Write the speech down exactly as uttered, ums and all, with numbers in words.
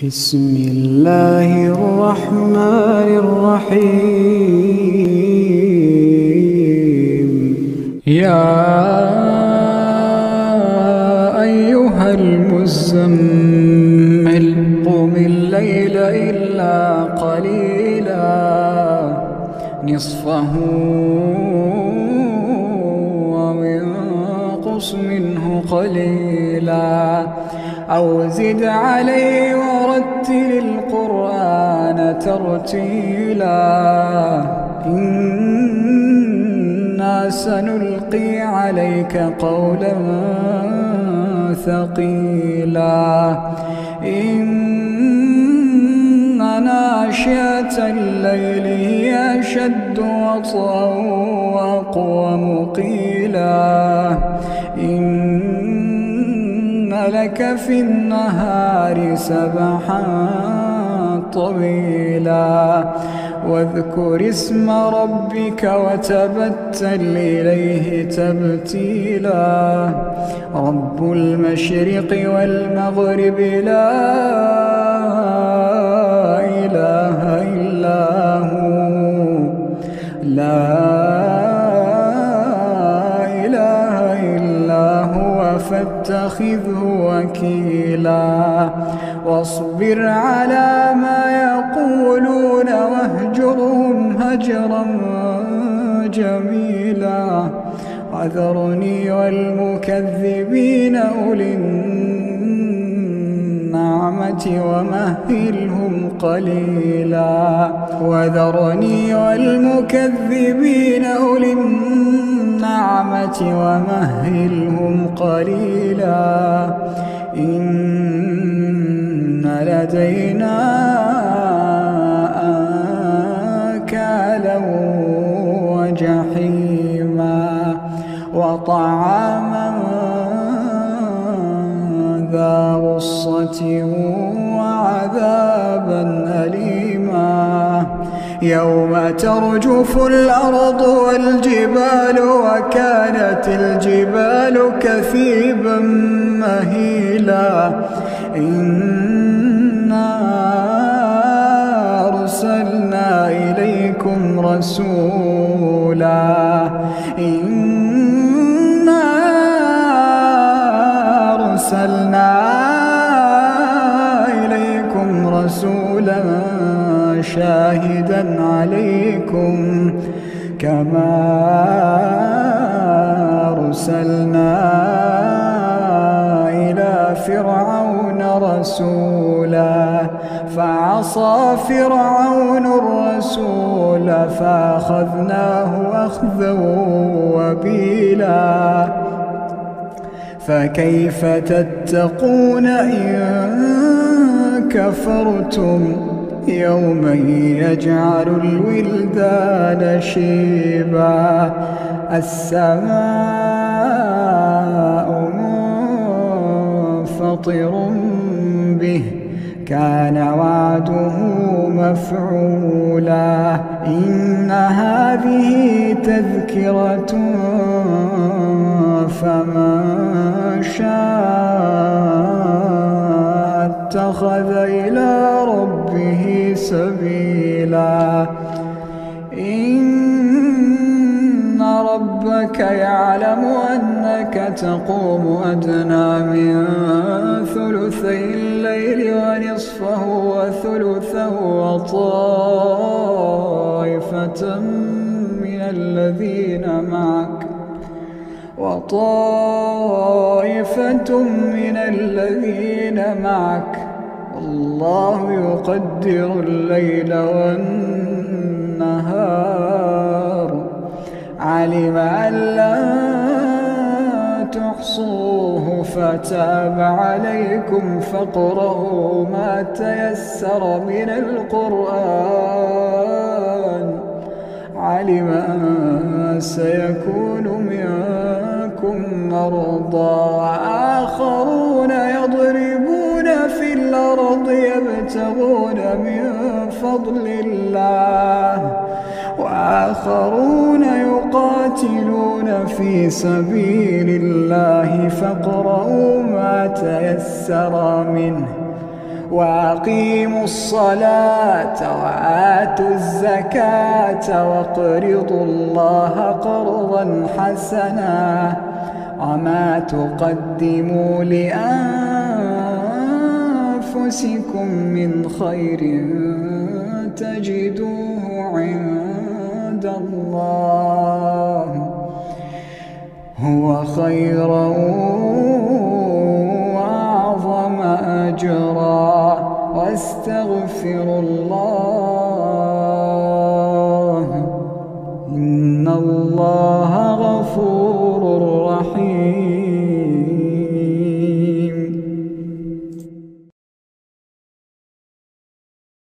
بسم الله الرحمن الرحيم. يا أيها المزمل قم الليل إلا قليلا نصفه وانقص منه قليلا أو زد عليه ورتل القرآن ترتيلا إنا سنلقي عليك قولا ثقيلا إن ناشئة الليل هي أشد وطئا وأقوم قيلا إن لك في النهار سبحا طويلا واذكر اسم ربك وتبتل إليه تبتيلا رب المشرق والمغرب لا إله إلا هو لا فاتخذه وكيلا واصبر على ما يقولون واهجرهم هجرا جميلا وذرني والمكذبين أولي النعمة ومهلهم قليلا وذرني والمكذبين أولي النعمة ومهلهم قليلا إن لدينا أنكالا وجحيما وطعاما ذا غصة وعذابا أليما يوم ترجف الأرض والجبال وكانت الجبال كثيبا مهيلا إنا أرسلنا إليكم رسولا إنا أرسلنا إليكم رسولا شاهدا عليكم كما أرسلنا إلى فرعون رسولا فعصى فرعون الرسول فأخذناه أخذا وبيلا فكيف تتقون إن كفرتم يوما يجعل الولدان شيبا السماء منفطر به كان وعده مفعولا إن هذه تذكرة فمن شاء اتخذ إلى ربه سبيلا إن ربك يعلم أنك تقوم أدنى من ثلثي الليل ونصفه وثلثه وطائفة من الذين معك وطائفة من الذين معك والله يقدر الليل والنهار علم أن لا تحصوه فتاب عليكم فاقرؤوا ما تيسر من القرآن علم أن سيكون منكم مرضى وآخرون يضربون في الأرض يبتغون من فضل الله وآخرون يقاتلون في سبيل الله فاقرؤوا ما تيسر منه وأقيموا الصلاة وآتوا الزكاة وأقرضوا الله قرضا حسنا وما تقدموا لأنفسكم من خير تجدوه عند الله هو خيرا وأعظم أجرا واستغفروا الله